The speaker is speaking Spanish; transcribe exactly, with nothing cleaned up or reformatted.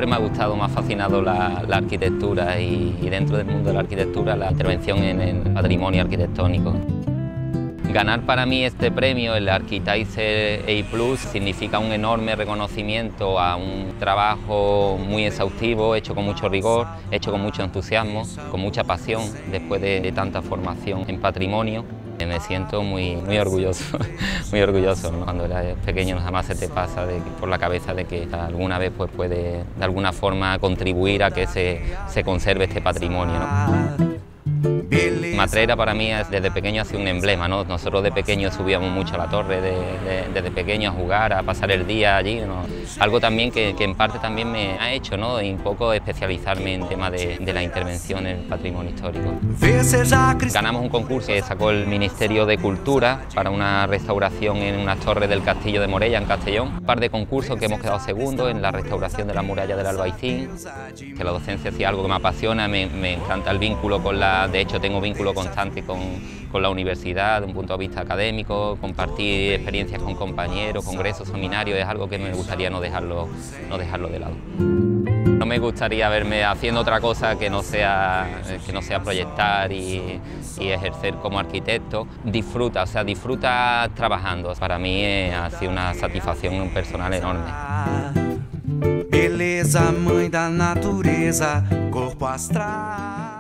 Siempre me ha gustado, me ha fascinado la, la arquitectura y, y dentro del mundo de la arquitectura la intervención en el patrimonio arquitectónico. Ganar para mí este premio, el Architizer A plus, significa un enorme reconocimiento a un trabajo muy exhaustivo, hecho con mucho rigor, hecho con mucho entusiasmo, con mucha pasión, después de, de tanta formación en patrimonio. Me siento muy, muy orgulloso, muy orgulloso, ¿no? Cuando eres pequeño jamás se te pasa de, por la cabeza de que alguna vez pues, puede de alguna forma contribuir a que se, se conserve este patrimonio, ¿no? Matrera para mí es, desde pequeño ha sido un emblema, ¿no? Nosotros de pequeños subíamos mucho a la torre, de, de, desde pequeño a jugar, a pasar el día allí, ¿no? Algo también que, que en parte también me ha hecho, ¿no? Y un poco especializarme en tema de, de la intervención en el patrimonio histórico. Ganamos un concurso que sacó el Ministerio de Cultura para una restauración en unas torres del Castillo de Morella, en Castellón. Un par de concursos que hemos quedado segundos en la restauración de la muralla del Albaicín, que la docencia sí es algo que me apasiona, me, me encanta el vínculo con la... De hecho, tengo vínculo constante con, con la universidad, de un punto de vista académico, compartir experiencias con compañeros, congresos, seminarios, es algo que me gustaría no dejarlo, no dejarlo de lado. No me gustaría verme haciendo otra cosa que no sea, que no sea proyectar y, y ejercer como arquitecto. Disfruta, o sea, disfruta trabajando. Para mí eh, ha sido una satisfacción personal enorme. Beleza, mãe da natureza, corpo astral.